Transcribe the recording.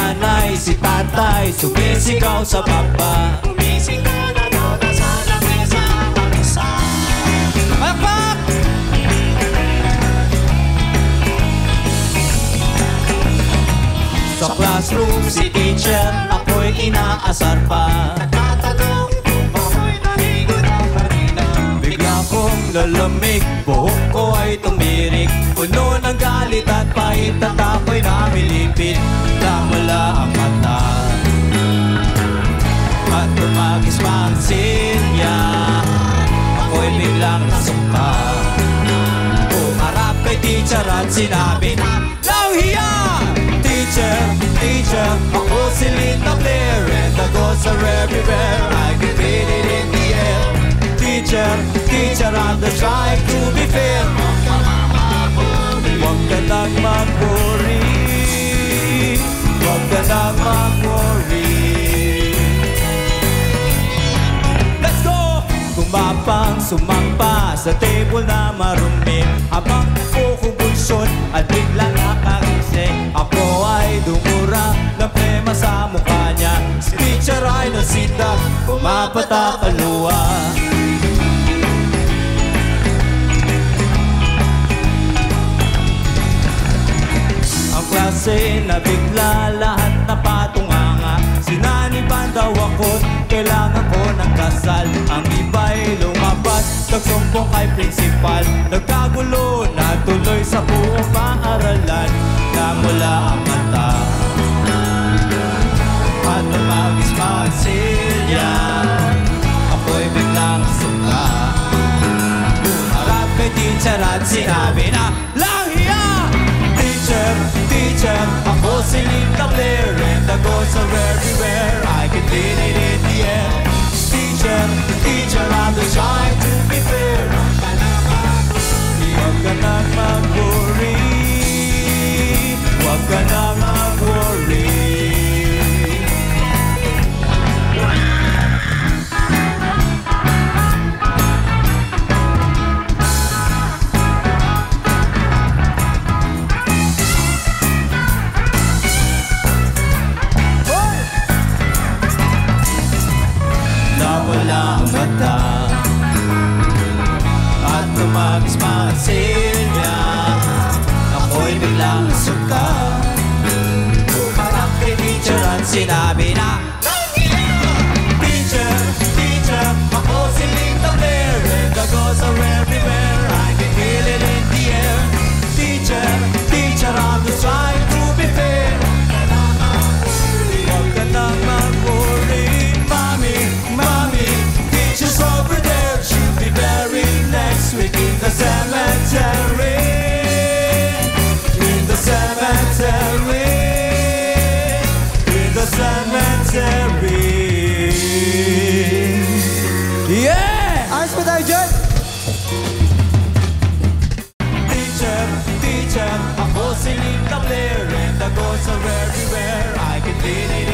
nanay, si tatay, sumisigaw sa baba. Umisigaw na nota sa lamesa ang isa. Pakpak! Sa classroom si teacher, ako'y inaasar pa. Nagtatanong kung ako'y naligo na kanina. Bigla kong lalamig, buhok ko ay tumirik. Puno ng galit at pait at ako'y namilipit. Namula ang mata at tumagis pa ang silya. Ako'y biglang nasumpa. Umarap kay teacher at sinabi na, "Langhiya! Teacher, teacher, ako si Linda Blair, and the ghosts are everywhere, I can feel it in the air. Teacher, teacher, I'm just trying to be fair. Huwag ka nang mag-worry, huwag ka nang mag-worry." Let's go! Gumapang sumampa sa table na marumi, habang kukumbulsyon at biglang nakagising. Ako ay dumura ng plema sa mukha niya. Si teacher ay nasindak, pumapatak ang luha. Ang klase na bigla lahat na patunganga. Sinaniban daw ako, kailangan ko ng kasal. Ang iba'y lumabas, nagsumbong kay principal. Nagkagulo na tuloy sa buong paaralan. Namula ang mata at tumagis pa ang silya. Ako'y biglang sumpa. Bumarap kay teacher at sinabi na, "Langhiya! Teacher, teacher, ako si Linda Blair, and the ghosts are everywhere, I can feel it in the air. Teacher, teacher, I'm just trying to be fair. Huwag ka nang mag-worry, huwag ka nang mag-worry." Nawala ang mata at tumagis pa ang silya. Ako'y biglang suka. Umarap kay teacher at sinabi na, "Teacher, teacher, ako si Linda Blair, and the ghosts are everywhere, I can feel it in the air. Teacher, teacher, I'm just trying to be fair. Huwag ka nang mag-worry, mommy, mommy, teacher's over there, she'll be buried next week in the cemetery, in the cemetery, in the cemetery." Yeah! Ayos pa tayo dyan? Teacher, teacher, ako si Linda Blair, and the ghosts are everywhere, I can feel it